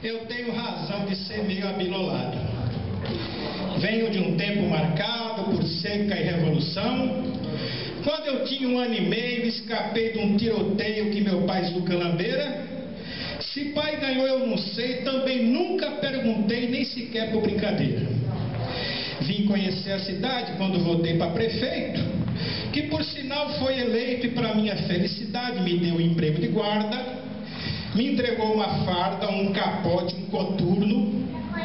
eu tenho razão de ser meio abilolado. Venho de um tempo marcado por seca e revolução. Quando eu tinha 1 ano e meio, escapei de um tiroteio que meu pai Zucalambeira. Se pai ganhou eu não sei, também nunca perguntei, nem sequer por brincadeira. Vim conhecer a cidade quando votei para prefeito, que por sinal foi eleito e para minha felicidade me deu um emprego de guarda, me entregou uma farda, um capote, um coturno,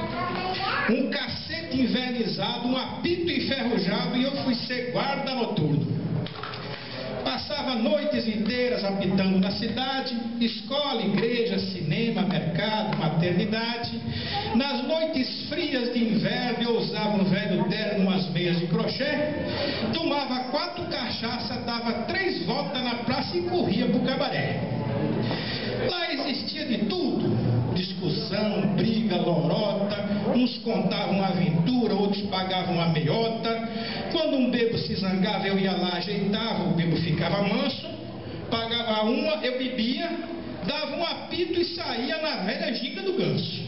um cacete invernizado, um apito enferrujado e eu fui ser guarda noturno. Passava noites inteiras apitando na cidade, escola, igreja, cinema, mercado, maternidade. Nas noites frias de inverno eu usava um velho terno, umas meias de crochê, tomava 4 cachaças, dava 3 voltas na praça e corria pro cabaré. Lá existia de tudo, discussão, briga, lorota, uns contavam uma aventura, outros pagavam uma meiota. Quando um bebo se zangava, eu ia lá, ajeitava, o bebo ficava manso, pagava uma, eu bebia, dava um apito e saía na velha ginga do ganso.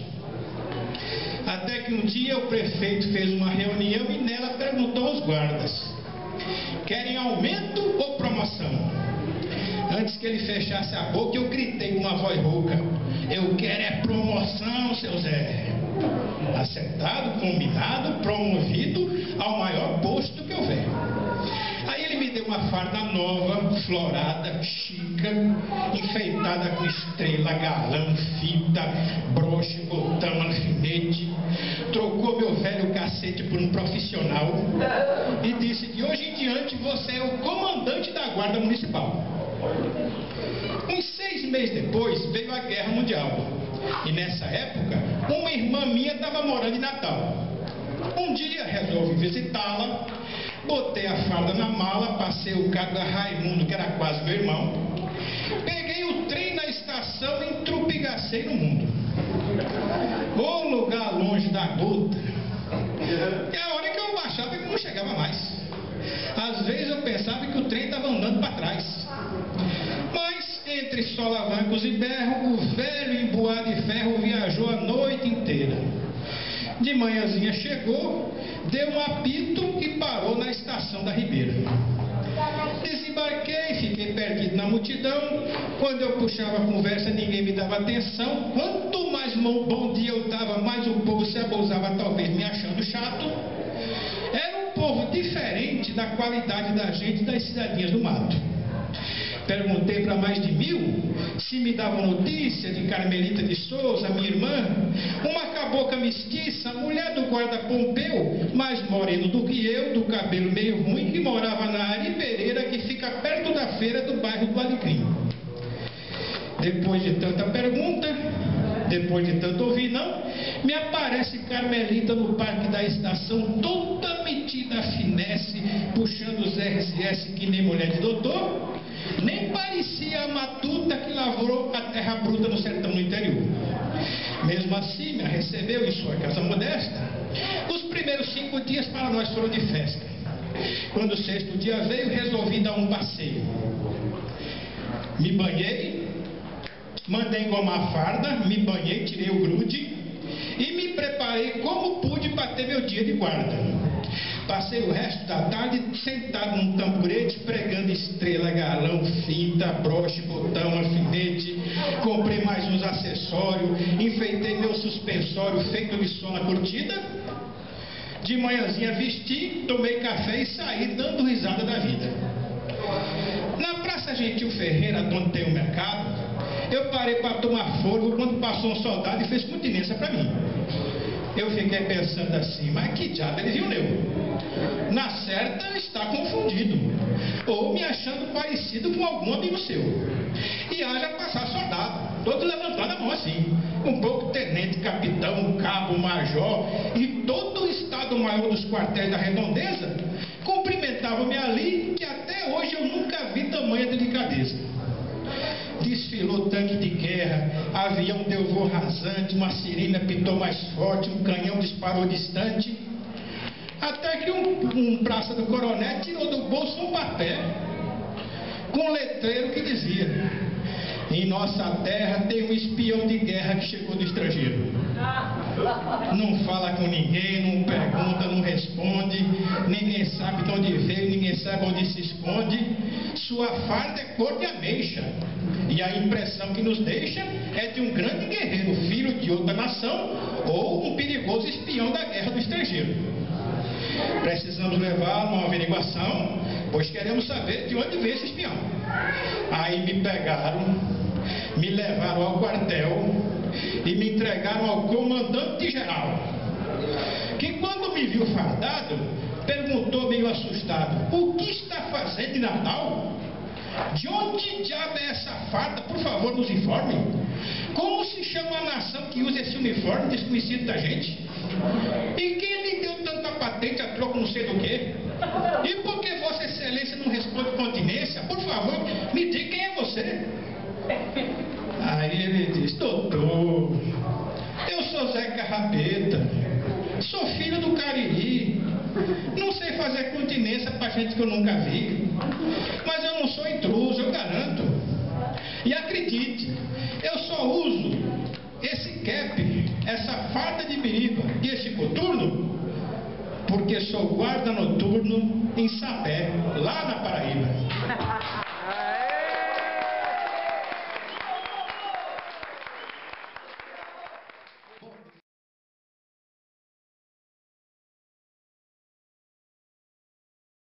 Até que um dia o prefeito fez uma reunião e nela perguntou aos guardas: querem aumento ou promoção? Antes que ele fechasse a boca, eu gritei com uma voz rouca: eu quero é promoção, seu Zé. Acertado, combinado, promovido ao maior posto que houver. Aí ele me deu uma farda nova, florada, chica, enfeitada com estrela, galão, fita, broche, botão, alfinete. Trocou meu velho cacete por um profissional e disse: de hoje em diante você é o comandante da guarda municipal. Uns 6 meses depois veio a Guerra Mundial e nessa época uma irmã minha estava morando em Natal. Um dia resolvi visitá-la, botei a farda na mala, passei o cargo a Raimundo, que era quase meu irmão, peguei o trem na estação e entrupigacei no mundo. O lugar longe da gota. E a hora que eu achava que não chegava mais. Às vezes eu pensava que o trem estava andando para trás. Mas entre solavancos e berro, o velho embuado de ferro viajou a noite inteira. De manhãzinha chegou, deu um apito e parou na estação da Ribeira. Desembarquei, fiquei perdido na multidão. Quando eu puxava a conversa, ninguém me dava atenção. Quanto mais bom dia eu dava, mais o povo se abusava, talvez me achando chato. Era um povo diferente da qualidade da gente das cidadinhas do mato. Perguntei para mais de 1000 se me davam notícia de Carmelita de Souza, minha irmã, uma cabocla mestiça, mulher do guarda Pompeu, mais moreno do que eu, do cabelo meio ruim, que morava na Ari Pereira, que fica perto da feira do bairro do Alecrim. Depois de tanta pergunta, depois de tanto ouvir não, me aparece Carmelita no parque da estação, toda metida a finesse, puxando os RSS que nem mulher de doutor. Nem parecia a matuta que lavrou a terra bruta no sertão no interior. Mesmo assim, me recebeu em sua casa modesta. Os primeiros 5 dias para nós foram de festa. Quando o 6º dia veio, resolvi dar um passeio. Me banhei, mandei engomar a farda, me banhei, tirei o grude e me preparei como pude para ter meu dia de guarda. Passei o resto da tarde sentado num tamborete, pregando estrela, galão, fita, broche, botão, alfinete. Comprei mais uns acessórios, enfeitei meu suspensório feito de som na curtida. De manhãzinha vesti, tomei café e saí dando risada da vida. Na Praça Gentil Ferreira, onde tem o mercado, eu parei para tomar fôlego quando passou um soldado e fez continência para mim. Eu fiquei pensando assim: mas que diabo ele viu eu? Na certa está confundido, ou me achando parecido com algum amigo seu. E haja passar soldado, todo levantando a mão assim, um pouco tenente, capitão, cabo, major e todo o estado-maior dos quartéis da redondeza cumprimentavam-me ali, que até hoje eu nunca vi tamanha delicadeza. Desfilou tanque de guerra, avião deu voo rasante, uma sirene pitou mais forte, um canhão disparou distante. Até que um praça do coronel tirou do bolso um papel com um letreiro que dizia: Em nossa terra tem um espião de guerra que chegou do estrangeiro. Não fala com ninguém, não pergunta, não responde, ninguém sabe de onde veio, ninguém sabe onde se esconde. Sua farda é cor de ameixa, e a impressão que nos deixa é de um grande guerreiro, filho de outra nação, ou um perigoso espião da guerra do estrangeiro. Precisamos levá-lo a uma averiguação, pois queremos saber de onde veio esse espião. Aí me pegaram, me levaram ao quartel e me entregaram ao comandante-geral, que quando me viu fardado, perguntou meio assustado: o que está fazendo em Natal? De onde diabo é essa farda? Por favor, nos informe. Como se chama a nação que usa esse uniforme desconhecido da gente? E quem lhe deu tanta patente a troco não sei do quê? E por que Vossa Excelência não responde continência? Por favor, me diga quem é você. Aí ele diz: doutor, eu sou Zé Carrapeta, sou filho do Cariri, não sei fazer continência para gente que eu nunca vi, mas eu não sou intruso, eu garanto. E acredite, eu só uso esse cap, essa farda de biriba e esse coturno porque sou guarda noturno em Sapé, lá na Paraíba.